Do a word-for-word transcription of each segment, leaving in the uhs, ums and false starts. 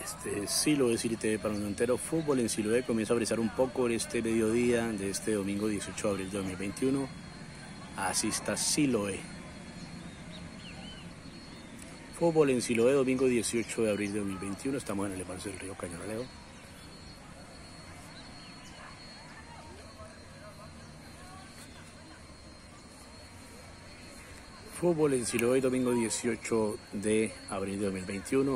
Este Siloé City T V para un entero. Fútbol en Siloé comienza a brisar un poco en este mediodía de este domingo dieciocho de abril de dos mil veintiuno. Así está Siloé. Fútbol en Siloé, domingo dieciocho de abril de dos mil veintiuno. Estamos en el embalse del río Cañaralejo. Fútbol en Siloé, domingo dieciocho de abril de dos mil veintiuno.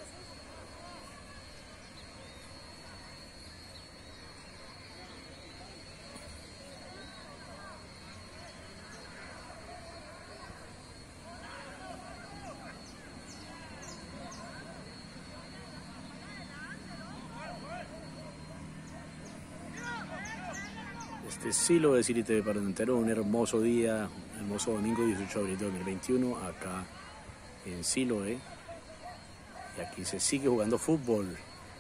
Este Siloé City T V para un entero, un hermoso día, hermoso domingo dieciocho de abril de dos mil veintiuno, acá en Siloé. Y aquí se sigue jugando fútbol.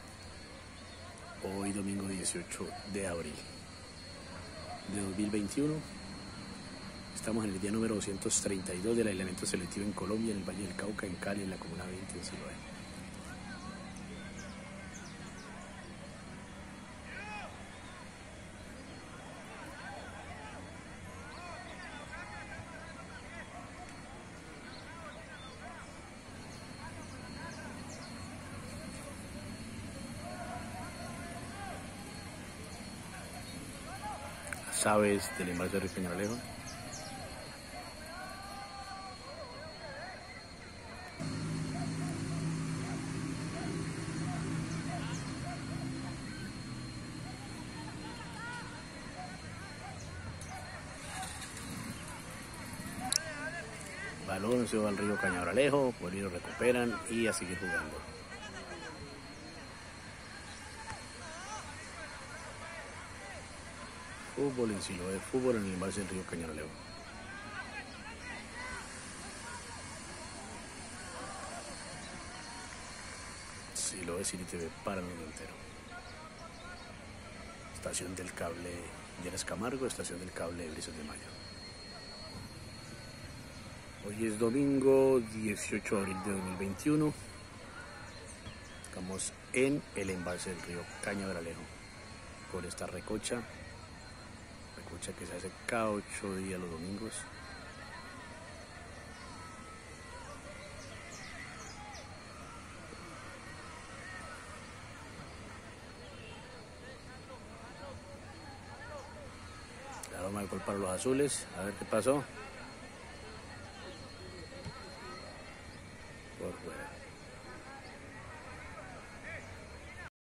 Hoy domingo dieciocho de abril de dos mil veintiuno. Estamos en el día número doscientos treinta y dos del aislamiento selectivo en Colombia, en el Valle del Cauca, en Cali, en la Comuna veinte, en Siloé. Sabes del embalse del río Cañaralejo. Balón se va al río Cañaralejo, por ahí lo recuperan y a seguir jugando. Fútbol en Siloé, fútbol en el embalse del río Cañaralejo. Siloé City T V para el mundo entero. Estación del cable Lleras Camargo, estación del cable Brisas de Mayo. Hoy es domingo dieciocho de abril de dos mil veintiuno. Estamos en el embalse del río Cañaralejo por esta recocha. Recocha que se hace cada ocho días los domingos. La aroma de gol para los azules. A ver qué pasó.